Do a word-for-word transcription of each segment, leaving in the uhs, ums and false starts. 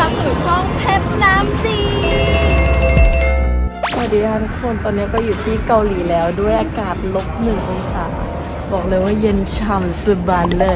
รับสู่ช่องเพชรน้ำจีสวัสดีค่ะทุกคนตอนนี้ก็อยู่ที่เกาหลีแล้วด้วยอากาศลบหนึ่งองศาบอกเลยว่าเย็นฉ่ำสบายเลย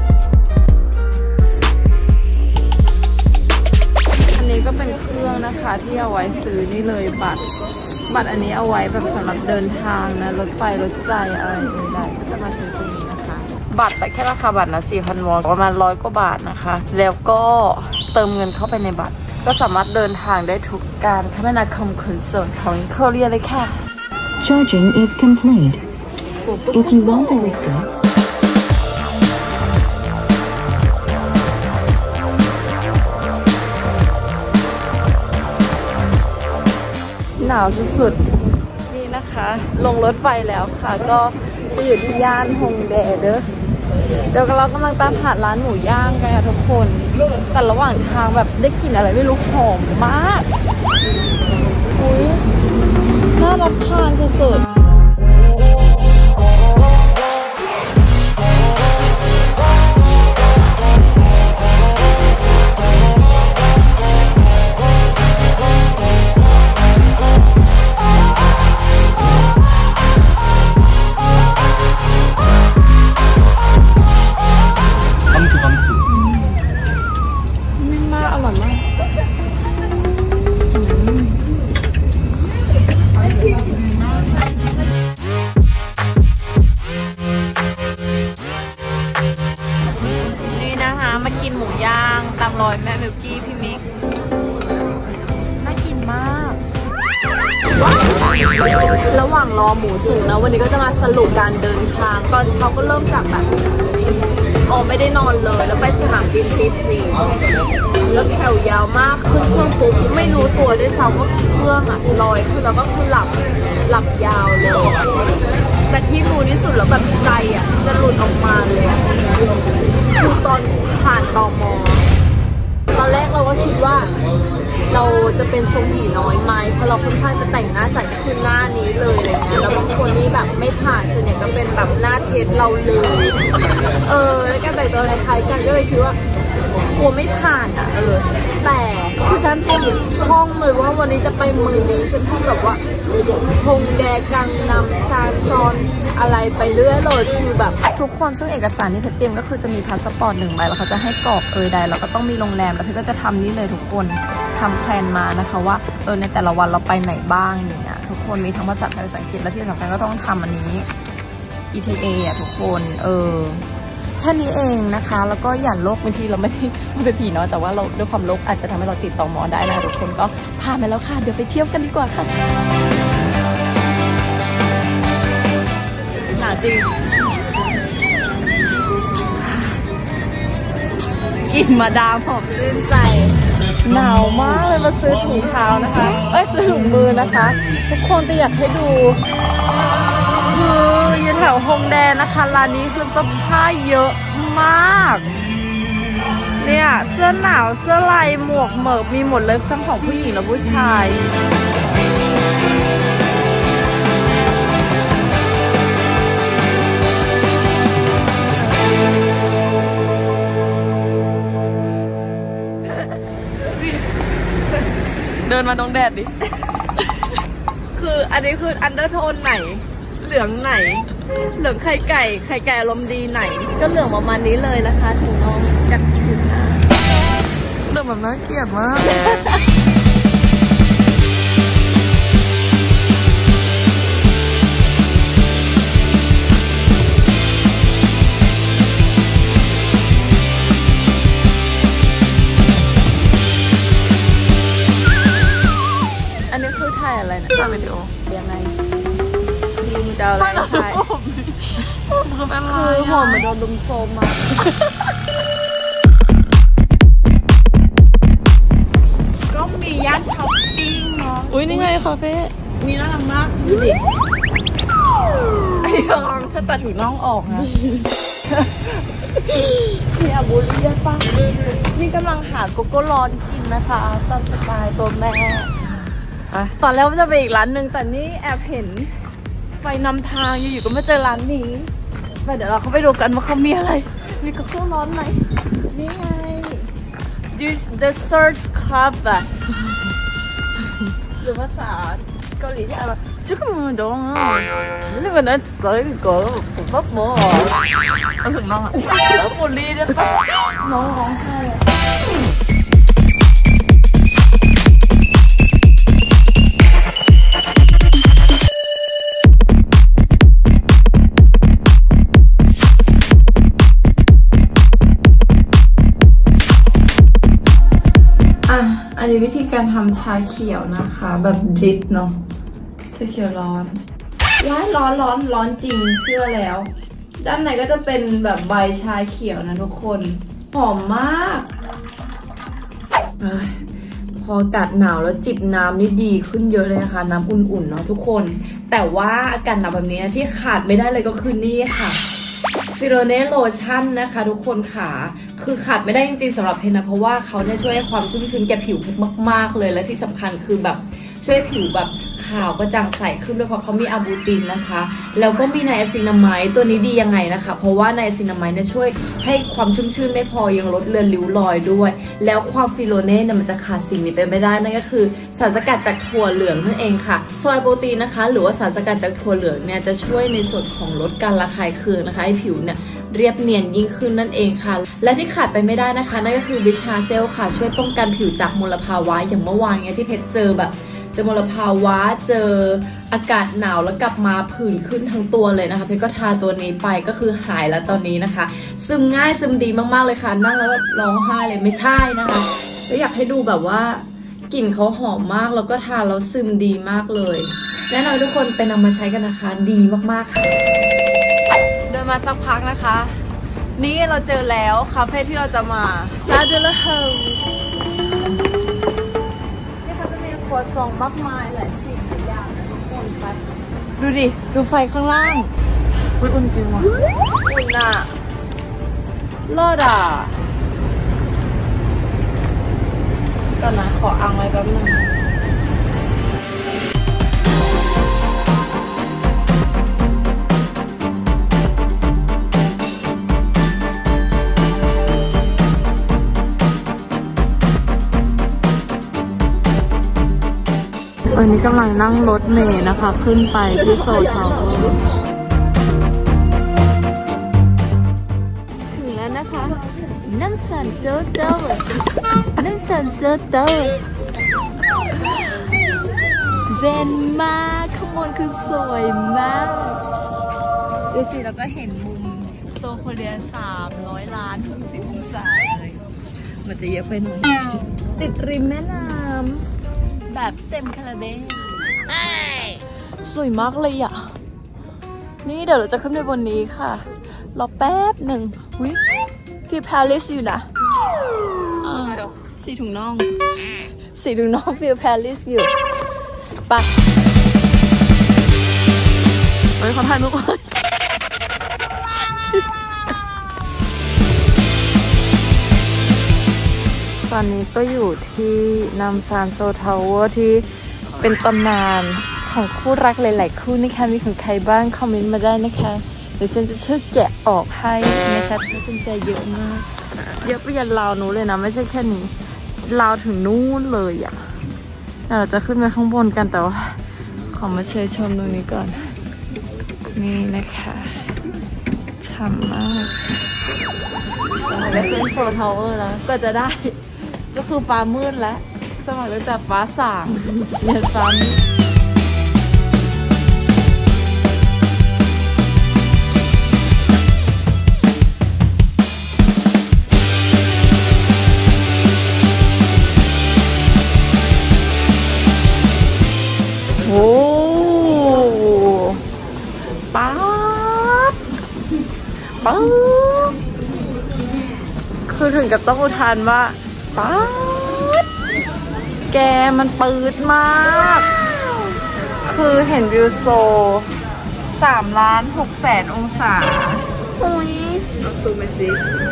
อันนี้ก็เป็นเครื่องนะคะที่เอาไว้ซื้อนี่เลยบัตรบัตรอันนี้เอาไว้แบบสำหรับเดินทางนะรถไฟรถใจอะไรใดๆก็จะมาซื้อตรงนี้นะคะบัตรแต่แค่ราคาบัตรนะ สี่พัน วอนประมาณร้อยกว่าบาทนะคะแล้วก็เติมเงินเข้าไปในบัตรก็สามารถเดินทางได้ทุกการคมนาคมขนส่งของเกาหลีเลยค่ะ Charging is complete. If you want the receipt, หนาวสุดๆนี่นะคะลงรถไฟแล้วค่ะก็จะอยู่ที่ย่านฮงแดเด้อเดี๋ยวเรากำลังตามหาร้านหมูย่างกันค่ะทุกคนแต่ระหว่างทางแบบได้กลิ่นอะไรไม่รู้หอมมากอุ้ยน่ารับทานสุดๆมากินหมูย่างตามรอยแม่มิวกี้พี่มิกน่ากินมากระหว่างรอหมูสุกนะวันนี้ก็จะมาสรุปการเดินทางตอนเช้าก็เริ่มจากแบบอ๋อไม่ได้นอนเลยแล้วไปสนามบินตีสี่แล้วแถวยาวมากขึ้นเครื่องปุ๊บไม่รู้ตัวด้วยซ้ำว่าเครื่องอะลอยคือเราก็คือหลับหลับยาวเลยแต่ที่รู้ที่สุดแล้วแบบใจอะจะหลุดออกมาเลยคือตอนผ่านตม.ตอนแรกเราก็คิดว่าเราจะเป็นทรงผีน้อยไหมเพราะเราค่อนข้างจะแต่งหน้าจัดขึ้นหน้านี้เลยอะไรเงี้ยแล้วบางคนนี่แบบไม่ผ่านส่วนใหญ่ก็เป็นแบบหน้าเทสเราเลยเออแล้วก็แต่งตัวคล้ายๆกันก็เลยคิดว่ากลัวไม่ผ่านอ่ะเออแต่คือฉันเตรียมท่องเลยว่าวันนี้จะไปเมืองนี้ฉันท่องแบบว่าฮงแดกังนำซานซอนอะไรไปเรื่อยเลยคือแบบทุกคนซึ่งเอกสารที่เพชรเตรียมก็คือจะมีพาสปอร์ตหนึ่งใบแล้วเขาจะให้กรอกเอยใดแล้วก็ต้องมีโรงแรมแล้วเพชรก็จะทำนี่เลยทุกคนทำแพลนมานะคะว่าเออในแต่ละวันเราไปไหนบ้างอย่างเงี้ยทุกคนมีทั้งภาษาไทยภาษาอังกฤษและที่สำคัญก็ต้องทำอันนี้ อี ที เอ อ่ะทุกคนเออแค่นี้เองนะคะแล้วก็หยั่นโรคบางทีเราไม่ได้ไม่เป็นผีเนาะแต่ว่าเราด้วยความโรคอาจจะทำให้เราติดต่อหมอได้นะทุกคนก็พาไปแล้วค่ะเดี๋ยวไปเที่ยวกันดีกว่าค่ะหนาวจริงกลิ่นมาดามหอมชื่นใจหนาวมากเลยมาซื้อถุงเท้านะคะเอ้ยซื้อถุงมือนะคะทุกคนแต่อยากให้ดูคืออยู่แถวฮงแดนะคะร้านนี้คือเสื้อผ้าเยอะมากเนี่ยเสื้อหนาวเสื้อลายหมวกเหมิบมีหมดเลยทั้งของผู้หญิงและผู้ชายเดินมาตรงแดดดิ คืออันนี้คืออันเดอร์โทนไหนเหลืองไหนเหลืองไข่ไก่ไข่ไก่อารมณ์ดีไหนก็เหลืองประมาณนี้เลยนะคะถึงน้องกัดถึงนะเหลืองแบบน่าเกลียดมากอันนี้คือถ่ายอะไรนะถ่ายวิดีโอยังไงยิงจะอะไรถ่ายคือเป็นอะไรคือหัวมันโดนลุมโซมมาก็มีย่านช้อปปิ้งเนาะอุ้ยนี่ไงคาเฟ่นี่น่ารักมากดูดิไอ้ยองถ้าตัดถุงน่องออกนะพี่อาบุรีป่ะนี่กำลังหาโกโก้ร้อนกินนะคะตามสไตล์ตัวแม่ตอนแรกว่าจะไปอีกร้านหนึ่งแต่นี่แอบเห็นไฟนำทางอยู่ๆก็มาเจอร้านนี้ไปเดี๋ยวเราเข้าไปดูกันว่าเขามีอะไรมีโกโก้ร้อนไหมนี่ไง อ the third club อะหรือภาษาเกาหลีที่อะไรชื่อก็มันดองอ่ะนี่ก็นั่นสวยก็ผมก็มองเอาถึงน้องอ่ะแล้วโมลี่เนี่ยน้องร้องไห้อันนี้วิธีการทำชาเขียวนะคะแบบดริปเนาะชาเขียวร้อนร้อนร้อนร้อนร้อนจริงเชื่อแล้วด้านในก็จะเป็นแบบใบชาเขียวนะทุกคนหอมมากพออากาศหนาวแล้วจิบน้ำนี่ดีขึ้นเยอะเลยนะคะน้ำอุ่นๆเนาะทุกคนแต่ว่าอากาศหนาวแบบนี้ที่ขาดไม่ได้เลยก็คือนี่ค่ะฟิโลเน่โลชั่นนะคะทุกคนค่ะคือขาดไม่ได้จริงๆสำหรับเพนนะเพราะว่าเขาเนี่ยช่วยให้ความชุ่มชื้นแก่ผิวเพชรมากๆเลยและที่สำคัญคือแบบช่วยผิวแบบขาวกระจ่างใสขึ้นด้วยเพราะเขามีอะบูตินนะคะแล้วก็มีไนอะซินามายด์ตัวนี้ดียังไงนะคะเพราะว่าไนอะซินามายด์เนี่ยช่วยให้ความชุ่มชื้นไม่พอยังลดเลือนริ้วรอยด้วยแล้วความฟิโลเน่เนี่ยมันจะขาดสิ่งนี้ไปไม่ได้นั่นก็คือสารสกัดจากถั่วเหลืองนั่นเองค่ะโซยโปรตีนนะคะหรือว่าสารสกัดจากถั่วเหลืองเนี่ยจะช่วยในส่วนของลดการระคายเคืองนะคะให้ผิวเนี่ยเรียบเนียนยิ่งขึ้นนั่นเองค่ะและที่ขาดไปไม่ได้นะคะนั่นก็คือวิชาเซลค่ะช่วยป้องกันผิวจากมลภาวะอย่างเมื่อวานเนี้ยที่เพชรเจอแบบเจอมลภาวะเจออากาศหนาวแล้วกลับมาผื่นขึ้นทั้งตัวเลยนะคะเพชรก็ทาตัวนี้ไปก็คือหายแล้วตอนนี้นะคะซึมง่ายซึมดีมากๆเลยค่ะนั่งแล้วร้องไห้เลยไม่ใช่นะคะแล้วอยากให้ดูแบบว่ากลิ่นเขาหอมมากแล้วก็ทาแล้วซึมดีมากเลยแนะนำทุกคนไปนำมาใช้กันนะคะดีมากๆค่ะเดินมาสักพักนะคะนี่เราเจอแล้วคาเฟ่ที่เราจะมาซาเดลเฮลนี่เขาจะมีครัวซองมากมายหลายสิ่งหลายอย่างนะทุกคนไปดูดิดูไฟข้างล่างอุ๊ยอุ่นจริงว่ะอุ่นอ่ะเลิศอ่ะก่อนนะขออังไว้แป๊บนึงอันนี้กำลังนั่งรถเมล์นะคะขึ้นไปที่โซลทาวเวอร์ถึงแล้วนะคะนั่งสันโตโต้นั่งสันโตโต้เจนมากข้างบนคือสวยมากดูสิแล้วก็เห็นมุมโซโคเรียสามร้อยล้านทุกสิบองศาเลยมันจะเยอะไปหน่อยติดริมแม่น้ำแบบเต็มคาราเบลสวยมากเลยอ่ะนี่เดี๋ยวเราจะขึ้นไปบนนี้ค่ะรอแป๊บหนึ่งวิฟิลพาริสอยู่นะสีถุงน่องสีถุงน่องฟิลพาริสอยู่ปะไปขอถ่ายรูปก่อนตอนนี้ก็อยู่ที่นัมซานโซทาวเวอร์ที่เป็นตำนานของคู่รักหลายๆคู่นะคะมีของใครบ้างคอมเมนต์มาได้นะคะเดี๋ยวฉันจะช่วยแกะออกให้นะคะเพราะกุญแจเยอะมากเยอะไปยันราวนู้นเลยนะไม่ใช่แค่นี้ราวถึงนู้นเลยอ่ะเราจะขึ้นไปข้างบนกันแต่ว่าขอมาเชยชมตรงนี้ก่อนนี่นะคะฉ่ำมากเราได้ขึ้นโซทาวเวอร์แล้วก็จะได้ก็คือฟ้ามืดแล้วสมัยตั้งแต่ฟ้าสางเนี่ยฟ้ามืดโอ้ป๊าบป๊าบคือถึงกับต้องอุทานว่าป๊าดแกมันปืดมากคือเห็นวิวโซสามล้านหกแสนองศาอุ้ยเราซูมไปสิ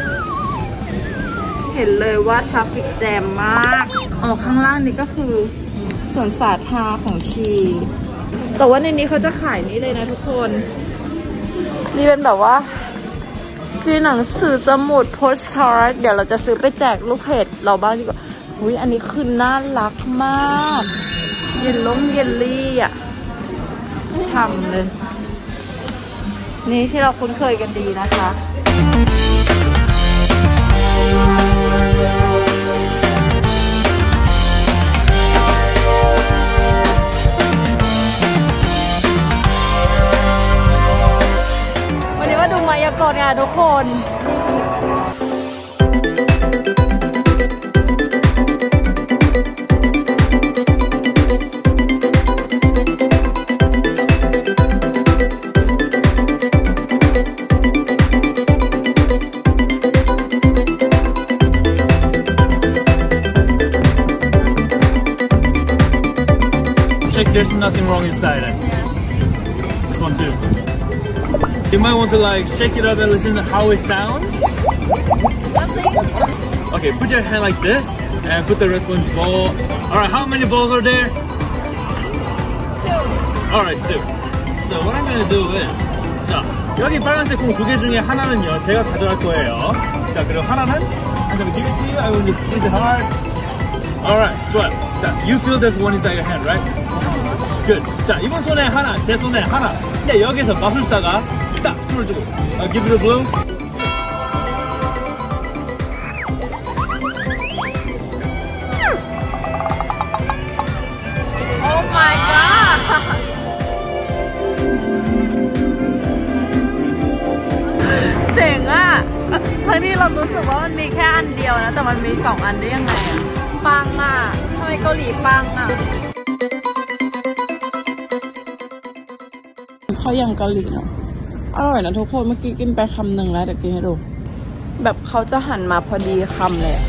เห็นเลยว่าทราฟฟิกแจมมากออกข้างล่างนี่ก็คือสวนสาธารณะของชีแต่ว่าในนี้เขาจะขายนี่เลยนะทุกคนนี่เป็นแบบว่าคือหนังสือสมุดโพสการ์ดเดี๋ยวเราจะซื้อไปแจกลูกเพจเราบ้างดีกว่าอุ้ยอันนี้คือน่ารักมากเย็นล้มเยลลี่อ่ะฉ่ำเลยนี่ที่เราคุ้นเคยกันดีนะคะวันนี้มาดูมายากลกันทุกคน There's nothing wrong inside it. This one too. You might want to like shake it up and listen to how it sounds. Okay, put your hand like this and put the response ball. Alright, how many balls are there? Two. Alright, two. So what I'm gonna do is 자, 여기 빨간색 공 두 개 중에 하나는요 제가 가져갈 거예요. 자, 그리고 하나는 I'm gonna give it to you. I will squeeze it hard. Alright, 좋아요. 자, you feel there's one inside your hand, right? Good. 자, 이번 손에 하나, 제 손에 하나. 근데 여기서 마술사가 딱 힘을 주고 uh, give it a blow. Oh my god เจ๋งอ่ะทั้งที่เรารู้สึกว่ามันมีแค่อันเดียวนะแต่มันมีสองอันได้ยังไงอ่ะปังอ่ะทำไมเกาหลีปังอ่ะเขายังเกาหลีเนาะอร่อยนะทุกคนเมื่อกี้กินไปคำหนึ่งแล้วเดี๋ยวกินให้ดูแบบเขาจะหั่นมาพอดีคำเลย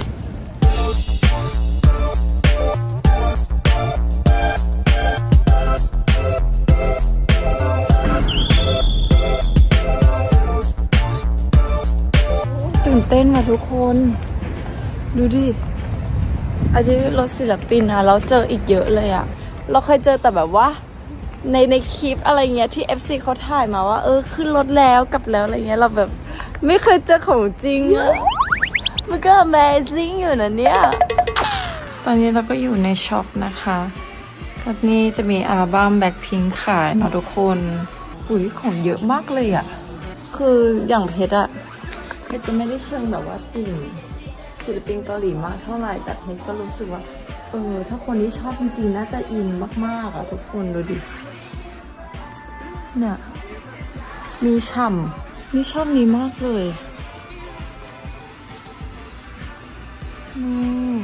ตื่นเต้นมาทุกคนดูดิอันนี้รถศิลปินนะเราเจออีกเยอะเลยอะเราเคยเจอแต่แบบว่าในในคลิปอะไรเงี้ยที่ เอฟ ซี เขาถ่ายมาว่าเออขึ้นรถแล้วกลับแล้วอะไรเงี้ยเราแบบไม่เคยเจอของจริงอะมันก็ Amazing อยู่นะเนี่ยตอนนี้เราก็อยู่ในช็อปนะคะก็นี่จะมีอัลบั้ม Blackpink ขายเนาะทุกคนอุ้ยของเยอะมากเลยอะคืออย่างเพชรอะเพชรจะไม่ได้เชิงแบบว่าจริงศิลปินเกาหลีมากเท่าไหร่แต่เพชรก็รู้สึกว่าเออถ้าคนที่ชอบจริงๆน่าจะอินมากๆอะทุกคนดูดิเนี่ยมีฉ่ำนี่ชอบนี้มากเลยนี่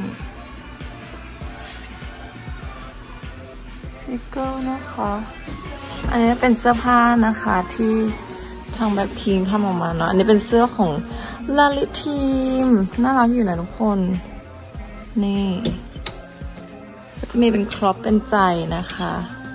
นี่ก็นะคะอันนี้เป็นเสื้อผ้านะคะที่ทางแบบพิงทำออกมาเนาะอันนี้เป็นเสื้อของลาลิทีมน่ารักอยู่นะทุกคนนี่ก็จะมีเป็นครอปเป็นใจนะคะ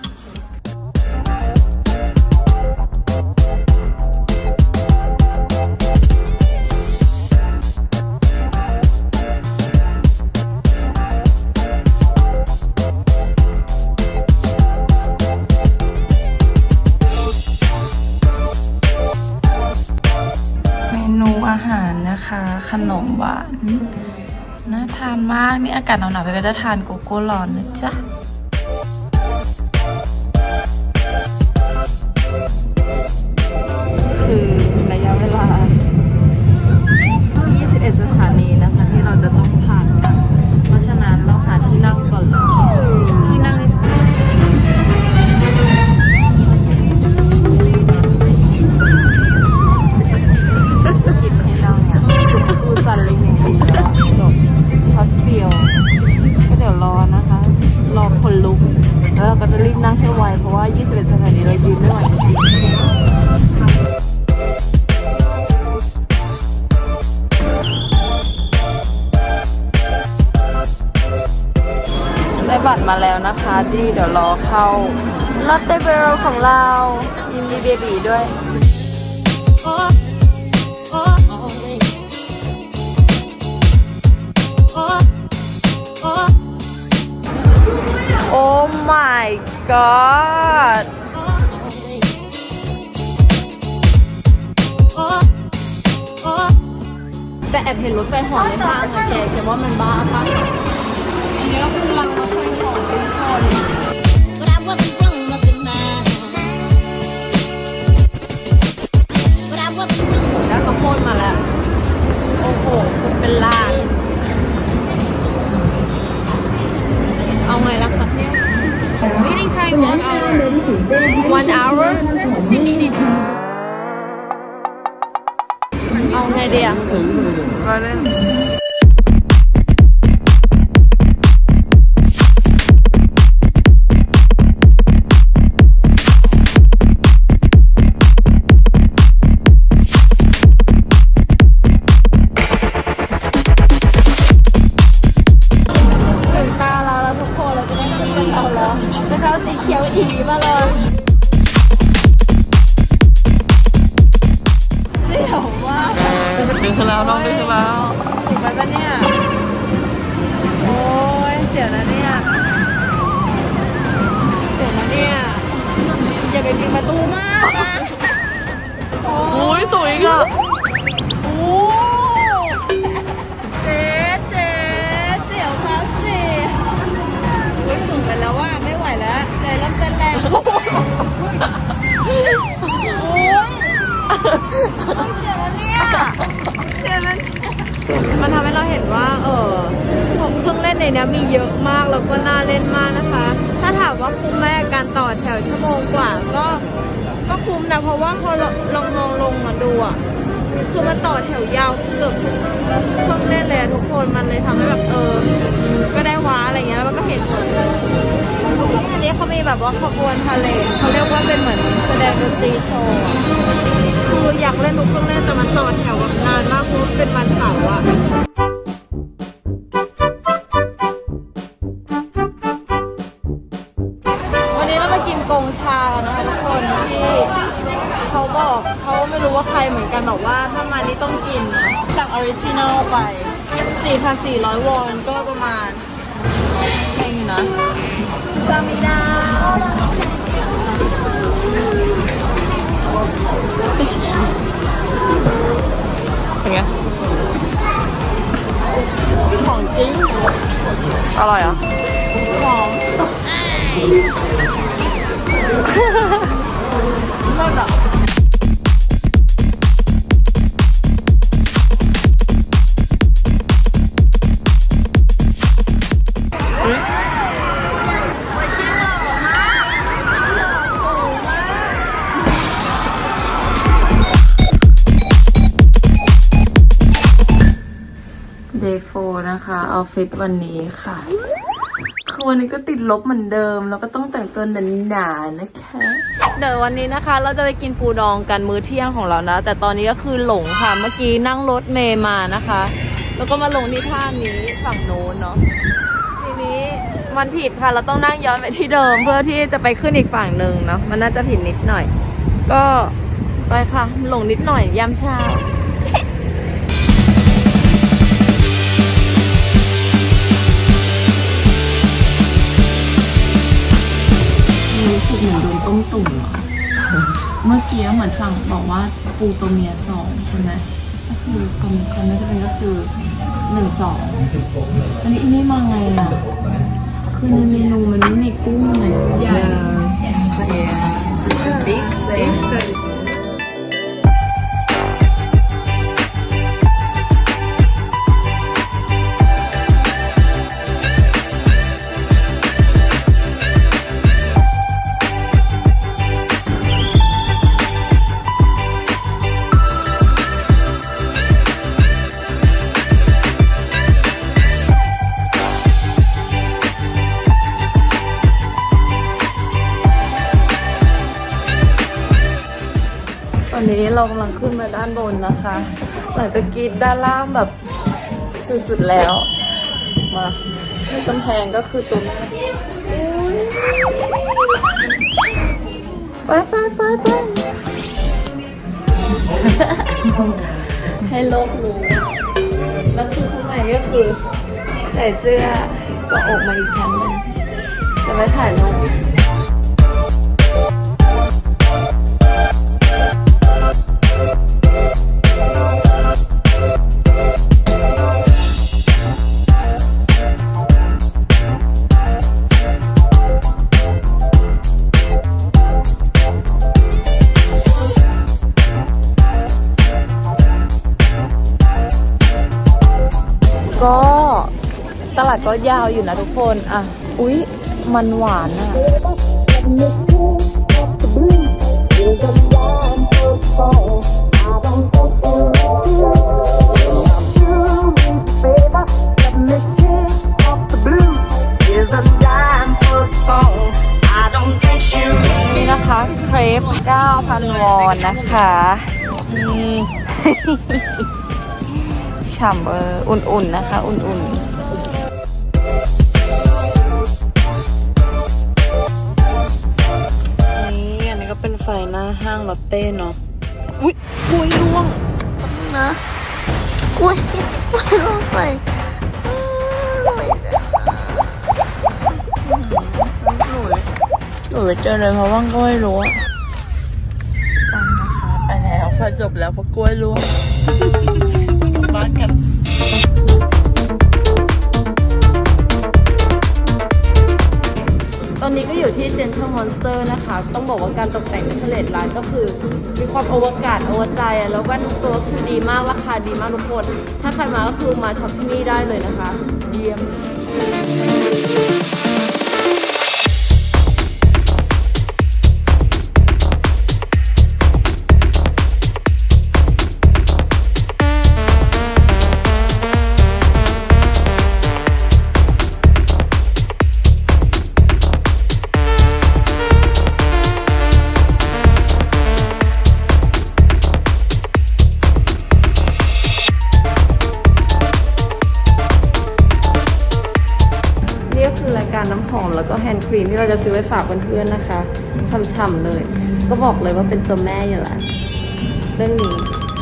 อาหารนะคะขนมหวานน่าทานมากนี่อากาศหนาวๆไปก็จะทานโกโก้ร้อนนะจ๊ะคือระยะเวลายี่สิบเอ็ดสถานีนะคะที่เราจะต้องผ่านกันเพราะฉะนั้นเราหาที่นั่งก่อนที่นั่งนี่ซันลิงจบช็อตเดียวก็เดี๋ยวรอนะคะรอคนลุกแล้วเราก็จะรีบนั่งให้ไวเพราะว่ายี่สิบเอ็ดสถานีเรายืนไม่ไหวจริงได้บัตรมาแล้วนะคะที่เดี๋ยวรอเข้าลอตเต้เบลของเรายินดีเบบีด้วยโอ้ my god โอ้แต่แอบเห็นรถไฟหอในห้างอะแกแกว่ามันบ้าปะอันนี้ก็คือรังรถไฟหอทุกคนแล้วข้าวโพดมาแล้วโอ้โหเป็นล้านเอาไงล่ะคะเนี่ย Waiting time one hour one hour seventy minutes เอาไงดีอะมาเลยมาเลยเดี๋ยวว่าดึงขึ้นแล้วน้องดึงขึ้นแล้วถึงไปปะเนี่ยโอ้ยเสียวนะเนี่ยเสียวนะเนี่ยอย่าไปปิดประตูมากนะโอ้ยสวยอ่ะโอ้เจ๊เจ๊เสียวครับสิโอ้ยสูงไปแล้วว่าไม่ไหวแล้วใจเริ่มเต้นแรงโอ้ยเจ็บแล้วเนี่ยเจ็บแล้วมันทำให้เราเห็นว่าเออของเครื่องเล่นในนี้มีเยอะมากแล้วก็น่าเล่นมากนะคะถ้าถามว่าคุ้มไหมการต่อแถวชั่วโมงกว่าก็ก็คุ้มนะเพราะว่าพอลองมองลงมาดูอ่ะคือมันต่อแถวยาวเกือบทุกเครื่องเล่นเลยทุกคนมันเลยทำให้แบบเออก็ได้ว้าอะไรเงี้ยแล้วมันก็เห็นหมดอันนี้เขามีแบบว่าขบวนพาเลทเขาเรียกว่าเป็นเหมือนแสดงดนตรีโชว์คืออยากเล่นทุกเครื่องเล่นแต่มันต่อแถวแบบนานมากเพราะเป็นวันเสาร์อะวันนี้เรามากินกงชานะคะทุกคนที่เขาบอกเขาไม่รู้ว่าใครเหมือนกันบอกว่าถ้ามานี้ต้องกินจากออริจินัลไป สี่พันสี่ร้อย วอนก็ประมาณแพงอยู่นะซามิดาเป็นไงของจริงอร่อยอ่ะหอมชอบอ่ะนะคะเอาฟิตวันนี้ค่ะคือวันนี้ก็ติดลบเหมือนเดิมแล้วก็ต้องแต่งตัวหนาๆนะคะเดี๋ยววันนี้นะคะเราจะไปกินปูดองกันมื้อเที่ยงของเรานะแต่ตอนนี้ก็คือหลงค่ะเมื่อกี้นั่งรถเมล์มานะคะแล้วก็มาลงที่ท่านี้ฝั่งโน้นเนาะทีนี้มันผิดค่ะเราต้องนั่งย้อนไปที่เดิมเพื่อที่จะไปขึ้นอีกฝั่งหนึ่งเนาะมันน่าจะผิดนิดหน่อยก็ไปค่ะหลงนิดหน่อยยามเช้ารู้สึกเหมือนโดนต้มตุ๋นเหรอ เมื่อกี้เหมือนสั่งบอกว่าปูตัวเมียสองใช่ไหมก็คือความความน่าจะเป็นก็คือหนึ่งสองอันนี้อีนี่มาไงอ่ะคือในเมนูมันไม่มีกุ้งเลยใหญ่บิ๊กเซ็กวันนี้เรากำลังขึ้นมาด้านบนนะคะหลังจากกรีดด้านล่างแบบสุดๆแล้วมาที่กำแพงก็คือตัวแม่ไปไปไปไปให้โลกรู้แล้วคือข้างในก็คือใส่เสื้อก็ออกมาอีกชั้นนึงจะไปถ่ายรูปก็ตลาดก็ยาวอยู่นะทุกคนอ่ะอุ๊ยมันหวานอ่ะนี่นะคะเครป เก้าพัน วอนนะคะฉ่ำเอออุ่นๆนะคะอุ่นๆนี่อันนี้ก็เป็นไฟหน้าห้างลอตเต้เนาะอุ๊ยกล้วยร่วงนะกล้วยกล้วยร่วงใส่หนูไปเจอเลยเพราะว่ากล้วยร่วงฟังนะคะไปแล้วไฟจบแล้วเพราะกล้วยร่วงกลับบ้านกันตอนนี้ก็อยู่ที่ Gentle Monster นะคะต้องบอกว่าการตกแต่งในทะเลร้านก็คือมีความอวกาศอวใจแล้วแว่นตัวคือดีมากราคาดีมากทุกคนถ้าใครมาก็คือมาช็อปที่นี่ได้เลยนะคะเยี่ยมน้ำหอมแล้วก็แฮนด์ครีมที่เราจะซื้อไว้ฝากเพื่อนๆนะคะฉ่ำๆเลยก็บอกเลยว่าเป็นตัวแม่อยู่แล้วเรื่องนี้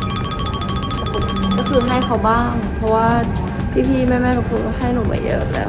ก็คือให้เขาบ้างเพราะว่าพี่ๆแม่ๆทุกคนก็ให้หนูมาเยอะแล้ว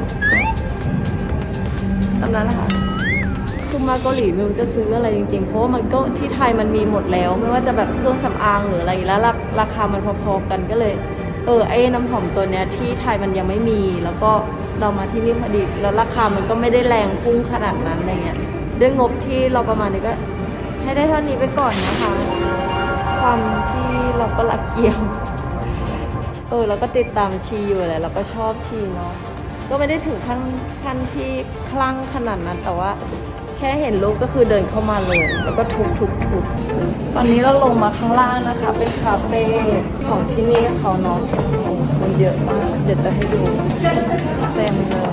ตามนั้นนะคะคือมาเกาหลีไม่รู้จะซื้ออะไรจริงๆเพราะว่ามันก็ที่ไทยมันมีหมดแล้วไม่ว่าจะแบบเครื่องสำอางหรืออะไรแล้วราคามันพอๆกันก็เลยเออไอ้น้ำหอมตัวเนี้ยที่ไทยมันยังไม่มีแล้วก็เรามาที่นี่พอดีแล้วราคามันก็ไม่ได้แรงพุ่งขนาดนั้นอะไรเงี้ยด้วยงบที่เราประมาณนี้ก็ให้ได้เท่านี้ไปก่อนนะคะความที่เราก็รักเกียวเออแล้วก็ติดตามชีอยู่แหละเราก็ชอบชีเนาะก็ไม่ได้ถึงขั้นขั้นที่คลั่งขนาดนั้นแต่ว่าแค่เห็นรูปก็คือเดินเข้ามาเลยแล้วก็ทุบทุบทุบตอนนี้เราลงมาข้างล่างนะคะเป็นคาเฟ่ของที่นี่เขาเนาะมันเยอะมากเดี๋ยวจะให้ดูเต็มเลย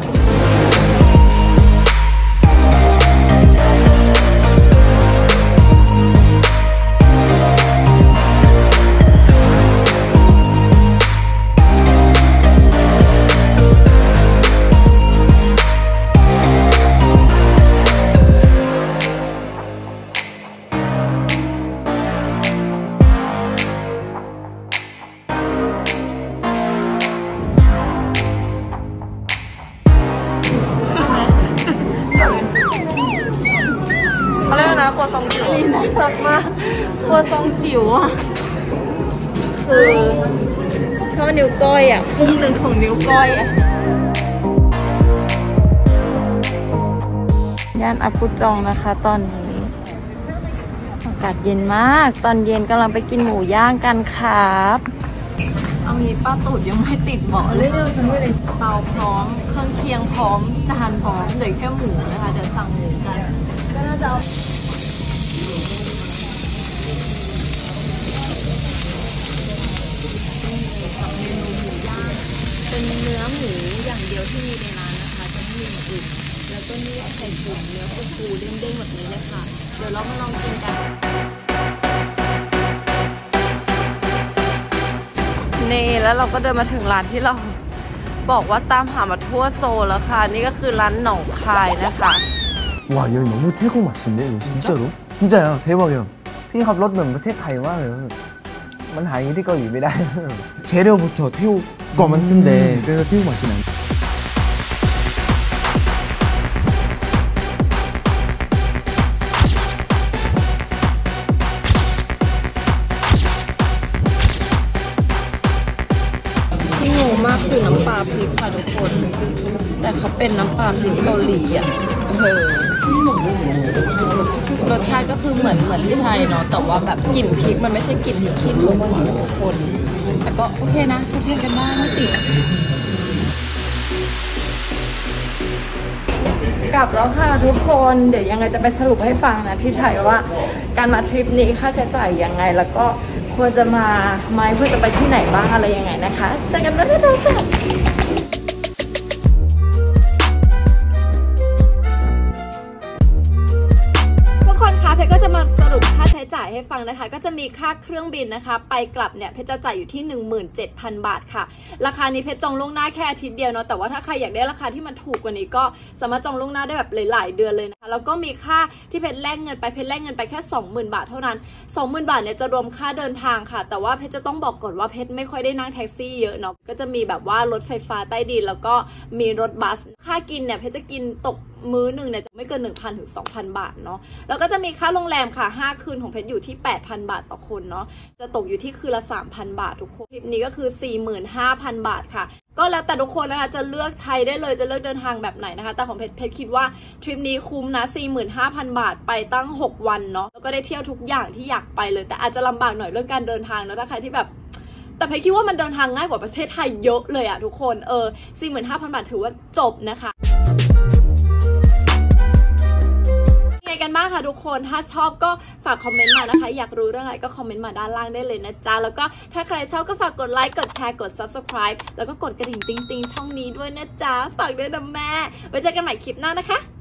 ครัวซองจิ๋วน่ารักมากครัวซองจิ๋วอ่ะคือเท่านิ้วก้อยอ่ะครึ่งหนึ่งของนิ้วก้อยอ่ะย่านอัปปุจองนะคะตอนนี้อากาศเย็นมากตอนเย็นกำลังไปกินหมูย่างกันครับเอางี้ป้าตูดยังไม่ติดเบาะเลยเตาพร้อมเครื่องเคียงพร้อมจานพร้อมเหลือแค่หมูนะคะเดี๋ยวสั่งหมูกันก็น่าจะเป็นเนื้อหมูอย่างเดียวที่มีในร้านนะคะจะไม่มีอย่างอื่นแล้วก็นี่ไข่ตุ๋นเนื้อฟูๆเด้งๆแบบนี้เลยค่ะเดี๋ยวเรามาลองกินกันนี่แล้วเราก็เดินมาถึงร้านที่เราบอกว่าตามหามาทั่วโซลแล้วค่ะนี่ก็คือร้านหนองคายนะคะ 와 여기 너무 태국 맛인데 이거 진짜로? 진짜야 대박이야พี่ขับรถเหมือนประเทศไทยมากเลยมันหาอย่างนี้ที่เกาหลีไม่ได้재료부터 태국 거만 쓴대 그래서 태국 맛이 나 ที่งงมากคือน้ำปลาพริกค่ะทุกคนแต่เขาเป็นน้ำปลาพริกเกาหลีอ่ะเออรสชาติก็คือเหมือนเหมือนที่ไทยเนาะแต่ว่าแบบกลิ่นพริกมันไม่ใช่กลิ่นพริกขี้หนูทุกคนแต่ก็โอเคนะทุกท่านกันได้ไม่ติดลับแล้วค่ะทุกคนเดี๋ยวยังไงจะไปสรุปให้ฟังนะที่ไทยว่าการมาทริปนี้ค่าใช้จ่ายยังไงแล้วก็ควรจะมาไหมเพื่อจะไปที่ไหนบ้างอะไรยังไงนะคะเจอกันได้เลยค่ะเพชรก็จะมาสรุปค่าใช้จ่ายให้ฟังนะคะก็จะมีค่าเครื่องบินนะคะไปกลับเนี่ยเพชรจะจ่ายอยู่ที่ หนึ่งหมื่นเจ็ดพัน บาทค่ะราคานี้เพชรจองล่วงหน้าแค่อาทิตย์เดียวเนาะแต่ว่าถ้าใครอยากได้ราคาที่มันถูกกว่านี้ก็สามารถจองล่วงหน้าได้แบบหลายๆเดือนเลยนะคะแล้วก็มีค่าที่เพชรแลกเงินไปเพชรแลกเงินไปแค่ สองหมื่น บาทเท่านั้น สองหมื่น บาทเนี่ยจะรวมค่าเดินทางค่ะแต่ว่าเพชรจะต้องบอกก่อนว่าเพชรไม่ค่อยได้นั่งแท็กซี่เยอะเนาะก็จะมีแบบว่ารถไฟฟ้าใต้ดินแล้วก็มีรถบัสค่ากินเนี่ยเพชรจะกินตกมื้อหนึ่งเนี่ยจะไม่เกิน หนึ่งพัน ถึง สองพัน บาทเนาะแล้วก็จะมีค่าโรงแรมค่ะห้าคืนของเพชรอยู่ที่ แปดพัน บาทต่อคนเนาะจะตกอยู่ที่คืนละ สามพัน บาททุกคนทริปนี้ก็คือ สี่หมื่นห้าพัน บาทค่ะก็แล้วแต่ทุกคนนะคะจะเลือกใช้ได้เลยจะเลือกเดินทางแบบไหนนะคะแต่ของเพชรเพชรคิดว่าทริปนี้คุ้มนะ สี่หมื่นห้าพัน บาทไปตั้งหกวันเนาะแล้วก็ได้เที่ยวทุกอย่างที่อยากไปเลยแต่อาจจะลำบากหน่อยเรื่องการเดินทางนะถ้าใครที่แบบแต่เพชรคิดว่ามันเดินทางง่ายกว่าประเทศไทยเยอะเลยอะทุกคนเออ สี่หมื่นห้าพัน บาทถือว่าจบนะคะกันบ้างค่ะทุกคนถ้าชอบก็ฝากคอมเมนต์มานะคะอยากรู้เรื่องอะไรก็คอมเมนต์มาด้านล่างได้เลยนะจ๊ะแล้วก็ถ้าใครชอบก็ฝากกดไลค์กดแชร์กด ซับสไครบ์ แล้วก็กดกระดิ่งติ๊งๆช่องนี้ด้วยนะจ๊ะฝากด้วยนะแม่ไว้เจอกันใหม่คลิปหน้านะคะ